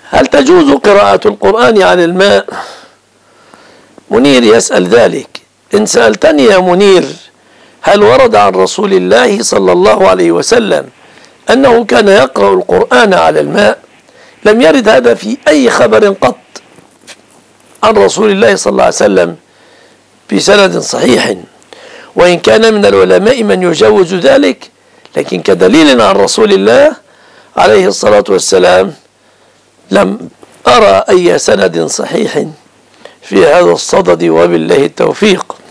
هل تجوز قراءة القرآن على الماء؟ منير يسأل ذلك. إن سألتني يا منير هل ورد عن رسول الله صلى الله عليه وسلم أنه كان يقرأ القرآن على الماء؟ لم يرد هذا في أي خبر قط عن رسول الله صلى الله عليه وسلم بسند صحيح، وإن كان من العلماء من يجوز ذلك، لكن كدليل عن رسول الله عليه الصلاة والسلام لم أرى أي سند صحيح في هذا الصدد، وبالله التوفيق.